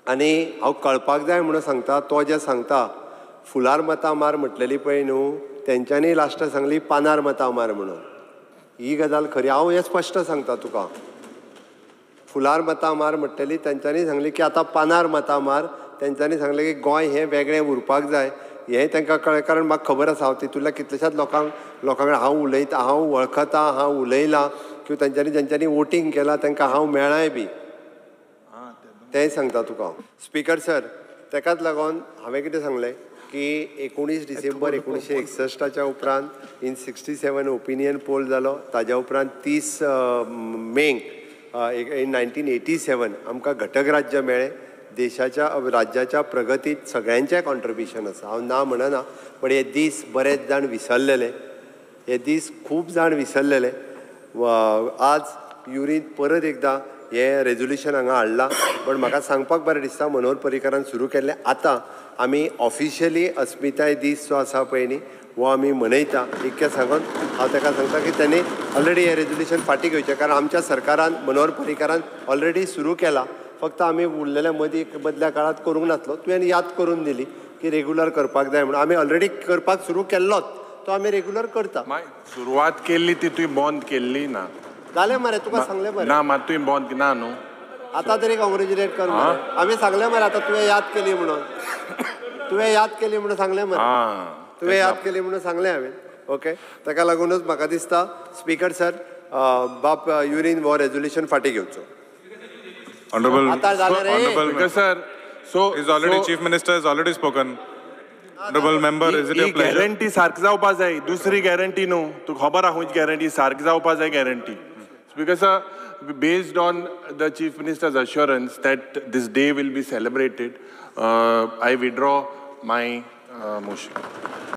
आनी हांव कळपाक जाय म्हणून सांगता, तो जे सांगता फुलार मतां मार म्हटलेली पळय न्हू, तेंच्यांनी लास्ट सांगली पानार मतां मार म्हणून. ही गजाल खरी. हांव हें स्पश्ट सांगता तुका. फुलार मतां मार म्हटलेली तेंच्यांनी सांगली की आतां पानार मतां मार. तेंच्यांनी सांगलें की गोंय हें वेगळें उरपाक जाय. हें तांकां कळ्ळें, कारण म्हाका खबर आसा हांव तितूंतल्या कितल्याशाच लोकां कडेन हांव उलयतां, हांव वळखतां, हांव उलयलां किंवा तेंच्यांनी जेंच्यांनी वोटींग केलां तांकां हांव मेळ्ळांय बी. तेंय सांगता तुका हांव. स्पिकर सर, तेकाच लागून हांवें कितें सांगलें की 19 डिसेंबर 1961च्या उपरांत इन 67 ओपिनियन पोल जालो. ताज्या उपरांत 30 मेक इन 1987 आमकां घटक राज्य मेळ्ळें. देशाच्या राज्याच्या प्रगतीत सगळ्यांचें कॉन्ट्रिब्युशन आसा, हांव ना म्हणना, पण हे दीस बरेच जाण विसरलेले. हे दीस खूब जाण विसरलेले. आज युरीन परत एकदां हें रेजोल्युशन हांगा हाडलां. पण म्हाका सांगपाक बरें दिसता, मनोहर पर्रीकारान सुरू केल्लें. आतां आमी ऑफिशियली अस्मिताय दीस जो आसा पळय न्ही, हो आमी मनयता. इतकें सांगून हांव ताका सांगता की त्यांनी ऑलरेडी हें रेजोल्युशन फाटीं घेवचें, कारण आमच्या सरकारान मनोहर पर्रीकारान ऑलरेडी सुरू केलां. फक्त आमी उरलेल्या मदल्या काळात करूंक नासलो. तुवें याद करून दिली की रेगुलर करपाक जाय म्हणून. आमी ऑलरेडी करपाक सुरू केल्लोच, तो आमी रेगुलर करता. सुरवात केल्ली ती तुवें बंद केल्ली ना. जालें मरे, तुका सांगलें मरे. ना मात तुवें बंद ना न्हू. आतां तरी कॉंग्रेच्युलेट कर मरे. आमी सांगलें मरे आतां तुवें याद केली म्हणून. तुवें याद केली म्हणून सांगलें मरे. तुवें याद केली म्हणून सांगलें हांवें. ओके, ताका लागूनच म्हाका दिसता स्पीकर सर, बाप युरीन हो रेजोल्युशन फाटीं घेवचो. Honorable sir, so is already Chief Minister has already spoken. Honorable member, is it your pleasure? Guarantee सारकी जावपा जाय. दुसरी गॅरंटी न्हू. तुका खबर आहा खंयची गॅरंटी सारकी जावपा जाय guarantee. Because based on the Chief Minister's assurance that this day will be celebrated, I withdraw my motion.